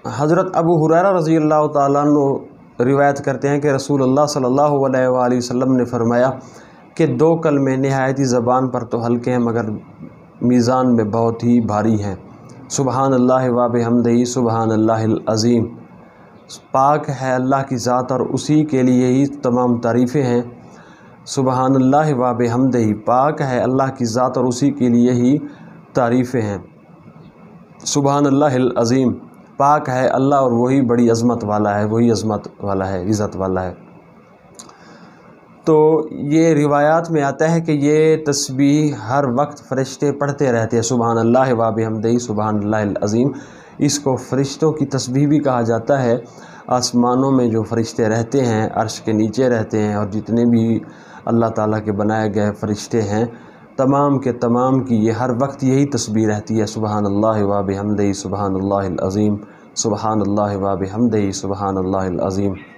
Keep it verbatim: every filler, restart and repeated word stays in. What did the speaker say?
حضرت ابو ہریرہ رضی اللہ تعالیٰ عنہ روایت کرتے ہیں کہ رسول اللہ صلی اللہ علیہ وآلہ وسلم نے فرمایا کہ دو کلمے نہایت ہی زبان پر تو ہلکے ہیں مگر میزان میں بہت ہی بھاری ہیں، سبحان اللہ و بحمدہ سبحان اللہ العظیم۔ پاک ہے اللہ کی ذات اور اسی کے لیے ہی تمام تعریفیں ہیں، سبحان اللہ و بحمدہ، پاک ہے اللہ کی ذات اور اسی کے لیے ہی تعریفیں ہیں، سبحان اللہ العظیم، پاک ہے اللہ اور وہی بڑی عظمت والا ہے، وہی عظمت والا ہے، عزت والا ہے۔ تو یہ روایات میں آتا ہے کہ یہ تسبیح ہر وقت فرشتے پڑھتے رہتے ہیں، سبحان اللہ و بحمدہ سبحان اللہ العظیم۔ اس کو فرشتوں کی تسبیح بھی کہا جاتا ہے۔ آسمانوں میں جو فرشتے رہتے ہیں، عرش کے نیچے رہتے ہیں، اور جتنے بھی اللہ تعالیٰ کے بنائے گئے فرشتے ہیں، تمام کے تمام کی یہ ہر وقت یہی تسبیح رہتی ہے، سبحان اللہ و بحمدہ سبحان اللہ العظیم، سبحان اللہ و بحمدہ سبحان اللہ العظیم۔